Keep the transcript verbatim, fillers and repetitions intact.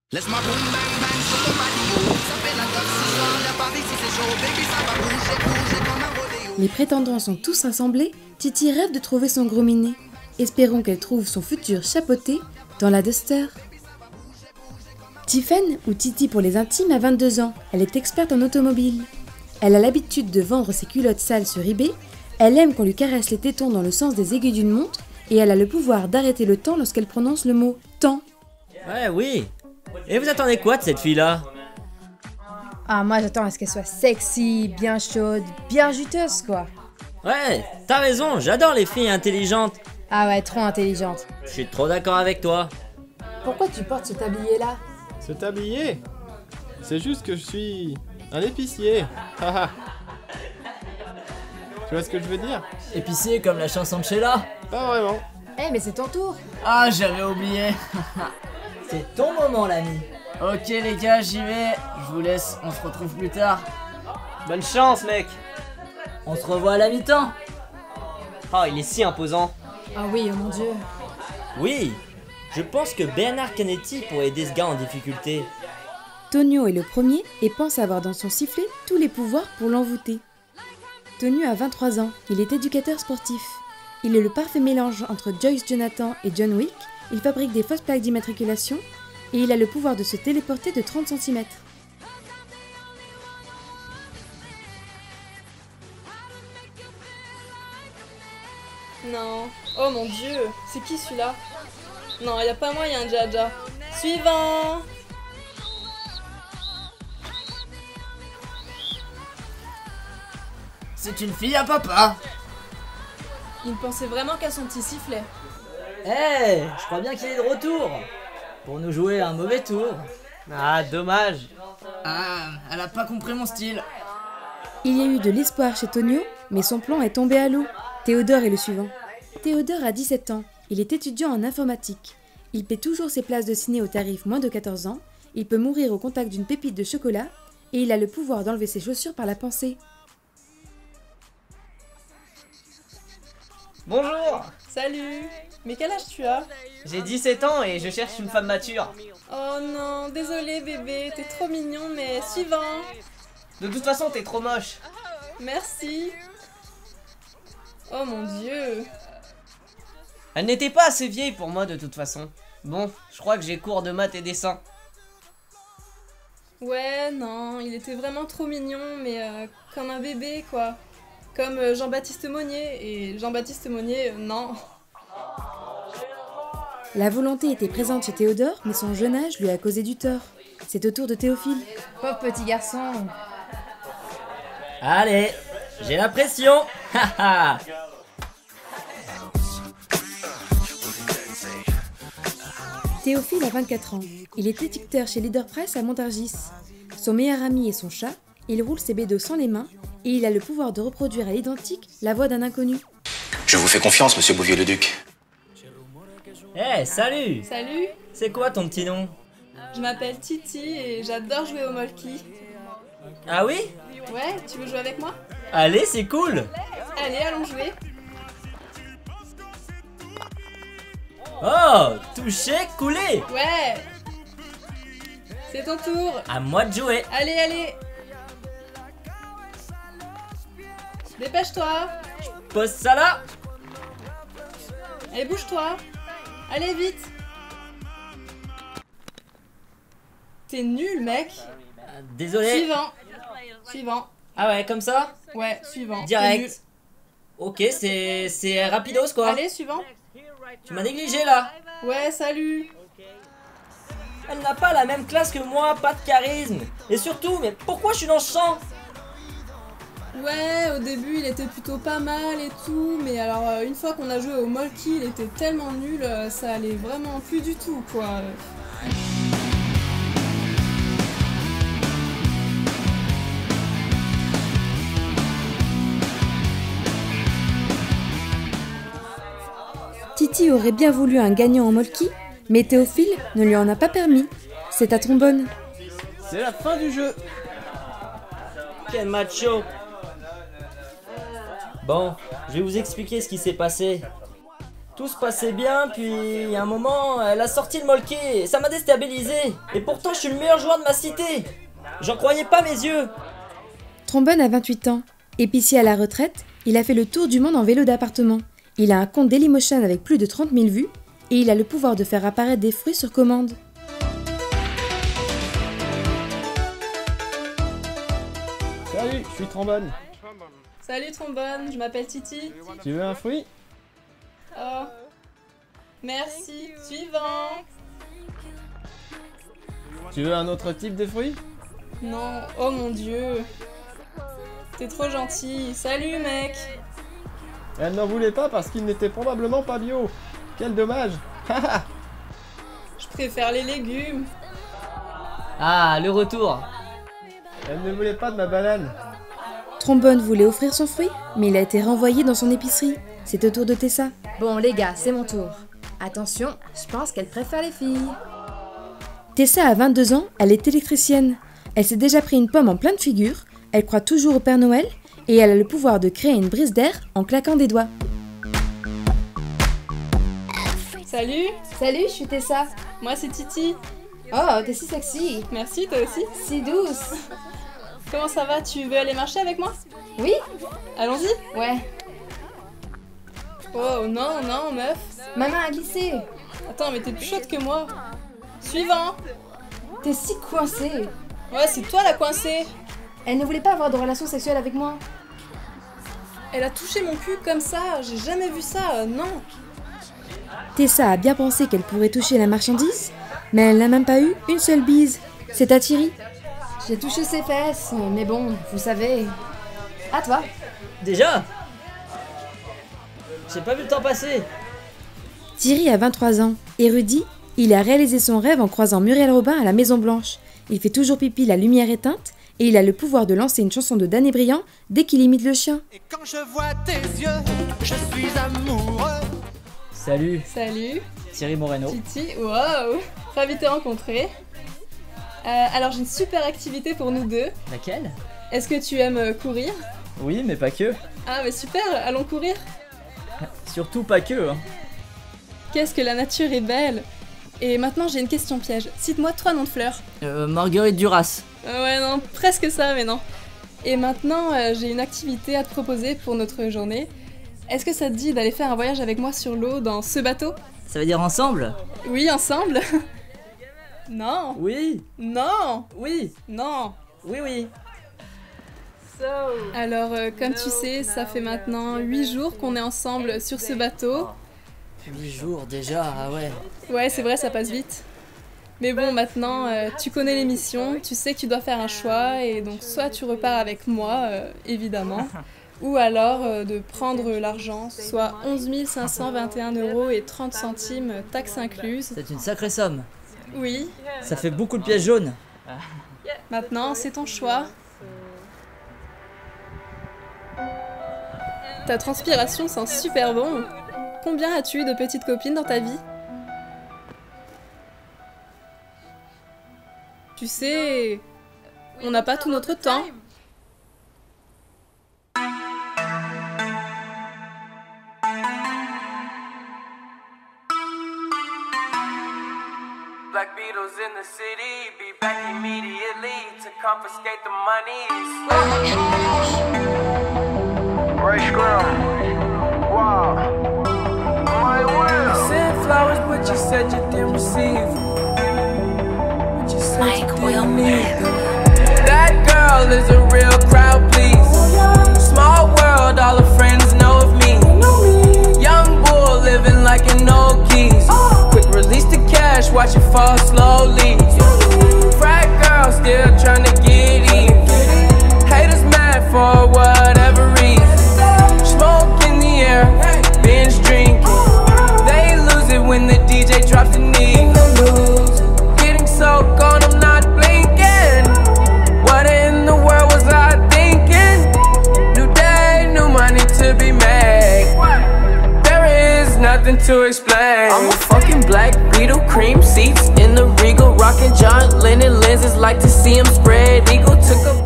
Laisse-moi boum bang bang sur ton radio. Ça fait la teuf ce soir, y'a Paris si c'est chaud. Baby ça va bouger, bouger comme un rodéo. Les prétendants sont tous rassemblés. Titi rêve de trouver son gros minet. Espérons qu'elle trouve son futur chapeauté dans la Duster. Tiffen, ou Titi pour les intimes, a vingt-deux ans. Elle est experte en automobile. Elle a l'habitude de vendre ses culottes sales sur eBay. Elle aime qu'on lui caresse les tétons dans le sens des aiguilles d'une montre. Et elle a le pouvoir d'arrêter le temps lorsqu'elle prononce le mot « temps ». Ouais, oui. Et vous attendez quoi de cette fille-là? Ah, moi j'attends à ce qu'elle soit sexy, bien chaude, bien juteuse quoi. Ouais, t'as raison, j'adore les filles intelligentes. Ah ouais, trop intelligente. Je suis trop d'accord avec toi. Pourquoi tu portes ce tablier là? Ce tablier? C'est juste que je suis un épicier. Haha. Tu vois ce que je veux dire? Épicier comme la chanson de Sheila? Pas vraiment. Eh hey, mais c'est ton tour. Ah, j'avais oublié. C'est ton moment l'ami. Ok les gars, j'y vais. Je vous laisse, on se retrouve plus tard. Bonne chance mec. On se revoit à la mi-temps. Oh, il est si imposant. Ah oui, oh mon dieu. Oui, je pense que Bernard Canetti pourrait aider ce gars en difficulté. Tonio est le premier et pense avoir dans son sifflet tous les pouvoirs pour l'envoûter. Tonio a vingt-trois ans, il est éducateur sportif. Il est le parfait mélange entre Joyce Jonathan et John Wick. Il fabrique des fausses plaques d'immatriculation et il a le pouvoir de se téléporter de trente centimètres. Non. Oh mon dieu, c'est qui celui-là? Non, y a pas moyen, Jaja. Suivant. C'est une fille à papa. Il pensait vraiment qu'à son petit sifflet. Eh, hey, je crois bien qu'il est de retour. Pour nous jouer un mauvais tour. Ah, dommage. Ah, elle a pas compris mon style. Il y a eu de l'espoir chez Tonio, mais son plan est tombé à l'eau. Théodore est le suivant. Théodore a dix-sept ans. Il est étudiant en informatique. Il paie toujours ses places de ciné au tarif moins de quatorze ans. Il peut mourir au contact d'une pépite de chocolat. Et il a le pouvoir d'enlever ses chaussures par la pensée. Bonjour. Salut. Mais quel âge tu as? J'ai dix-sept ans et je cherche une femme mature. Oh non, désolé bébé, t'es trop mignon, mais suivant. De toute façon, t'es trop moche. Merci. Oh mon dieu. Elle n'était pas assez vieille pour moi de toute façon. Bon, je crois que j'ai cours de maths et dessin. Ouais, non, il était vraiment trop mignon, mais euh, comme un bébé, quoi. Comme euh, Jean-Baptiste Monnier, et Jean-Baptiste Monnier, euh, non. La volonté était présente chez Théodore, mais son jeune âge lui a causé du tort. C'est au tour de Théophile. Pauvre petit garçon. Allez, j'ai la pression. Haha. Théophile a vingt-quatre ans. Il est étiqueteur chez Leader Press à Montargis. Son meilleur ami est son chat. Il roule ses bédos sans les mains et il a le pouvoir de reproduire à l'identique la voix d'un inconnu. Je vous fais confiance, monsieur Bouvier-le-Duc. Eh, hey, salut. Salut. C'est quoi ton petit nom? Je m'appelle Titi et j'adore jouer au molki. Ah oui? Ouais, tu veux jouer avec moi? Allez, c'est cool. Allez, allons jouer. Oh, touché, coulé. Ouais. C'est ton tour. À moi de jouer. Allez, allez. Dépêche-toi. Pose ça là. Allez, bouge-toi. Allez, vite. T'es nul, mec. Euh, désolé. Suivant. Suivant. Ah ouais, comme ça? Ouais, suivant. Direct. Ok, c'est c'est rapidos quoi. Allez, suivant. Tu m'as négligé là. Ouais, salut. Elle n'a pas la même classe que moi, pas de charisme. Et surtout, mais pourquoi je suis dans ce champ? Ouais, au début il était plutôt pas mal et tout, mais alors euh, une fois qu'on a joué au molki, il était tellement nul, euh, ça allait vraiment plus du tout quoi. Titi aurait bien voulu un gagnant en molki, mais Théophile ne lui en a pas permis. C'est à trombone. C'est la fin du jeu. Quel macho. Bon, je vais vous expliquer ce qui s'est passé. Tout se passait bien, puis il y a un moment, elle a sorti le molké, et ça m'a déstabilisé. Et pourtant, je suis le meilleur joueur de ma cité. J'en croyais pas mes yeux. Trombone a vingt-huit ans. Épicier à la retraite, il a fait le tour du monde en vélo d'appartement. Il a un compte Dailymotion avec plus de trente mille vues, et il a le pouvoir de faire apparaître des fruits sur commande. Salut, je suis Trombone. Salut Trombone, je m'appelle Titi. Tu veux un fruit? Oh. Merci. Suivant. Tu veux un autre type de fruit? Non. Oh mon dieu. T'es trop gentil. Salut mec. Elle n'en voulait pas parce qu'il n'était probablement pas bio. Quel dommage. Je préfère les légumes. Ah, le retour. Elle ne voulait pas de ma banane. Trombone voulait offrir son fruit, mais il a été renvoyé dans son épicerie. C'est au tour de Tessa. Bon les gars, c'est mon tour. Attention, je pense qu'elle préfère les filles. Tessa a vingt-deux ans, elle est électricienne. Elle s'est déjà pris une pomme en pleine figure, elle croit toujours au Père Noël, et elle a le pouvoir de créer une brise d'air en claquant des doigts. Salut. Salut, je suis Tessa. Moi c'est Titi. Oh, t'es si sexy. Merci, toi aussi. Si douce. Comment ça va? Tu veux aller marcher avec moi? Oui. Allons-y. Ouais. Oh non, non, meuf. Ma main a glissé. Attends, mais t'es plus chaude que moi. Suivant. T'es si coincée. Ouais, c'est toi la coincée. Elle ne voulait pas avoir de relations sexuelles avec moi. Elle a touché mon cul comme ça. J'ai jamais vu ça, euh, non. Tessa a bien pensé qu'elle pourrait toucher la marchandise, mais elle n'a même pas eu une seule bise. C'est à Thierry. J'ai touché ses fesses, mais bon, vous savez. À toi. Déjà? J'ai pas vu le temps passer. Thierry a vingt-trois ans. Érudit, il a réalisé son rêve en croisant Muriel Robin à la Maison Blanche. Il fait toujours pipi la lumière éteinte et il a le pouvoir de lancer une chanson de Danny Briand dès qu'il imite le chien. Et quand je vois tes yeux, je suis amoureux. Salut, Salut. Thierry Moreno. Titi, wow. Ravi de te rencontrer. Euh, alors j'ai une super activité pour nous deux. Laquelle? Est-ce que tu aimes euh, courir? Oui, mais pas que. Ah mais super, allons courir. Surtout pas que, hein. Qu'est-ce que la nature est belle. Et maintenant j'ai une question piège. Cite-moi trois noms de fleurs. Euh, Marguerite Duras. Euh, ouais non, presque ça mais non. Et maintenant euh, j'ai une activité à te proposer pour notre journée. Est-ce que ça te dit d'aller faire un voyage avec moi sur l'eau dans ce bateau? Ça veut dire ensemble? Oui, ensemble. Non. Oui. Non. Oui. Non. Oui, oui. Alors, euh, comme tu sais, ça fait maintenant huit jours qu'on est ensemble sur ce bateau. huit jours déjà, ah ouais. Ouais, c'est vrai, ça passe vite. Mais bon, maintenant, euh, tu connais l'émission, tu sais que tu dois faire un choix, et donc soit tu repars avec moi, euh, évidemment, ou alors euh, de prendre l'argent, soit onze mille cinq cent vingt et un euros et trente centimes, taxes incluses. C'est une sacrée somme. Oui. Ça fait beaucoup de pièces jaunes. Maintenant, c'est ton choix. Ta transpiration sent super bon. Combien as-tu eu de petites copines dans ta vie? Tu sais, on n'a pas tout notre temps. Black Beatles in the city, be back immediately to confiscate the monies. Ray Scrum, wow, my will. You sent flowers, but you said you didn't receive. But you said Mike you didn't need them. That girl is a real crowd, please. Small world, all her friends know of me. Young bull living like an old keys. Quick release the cash, watch it fall slowly. Frat girl still trying to get in. Haters mad for whatever reason. Smoke in the air, binge drinking. They lose it when the D J drops the knee. Getting so gone, I'm not blinking. What in the world was I thinking? New day, new money to be made. There is nothing to explain. I'm a fucking black Beetle, cream seats in the Regal, rocking John Lennon lenses, like to see him spread eagle. Took a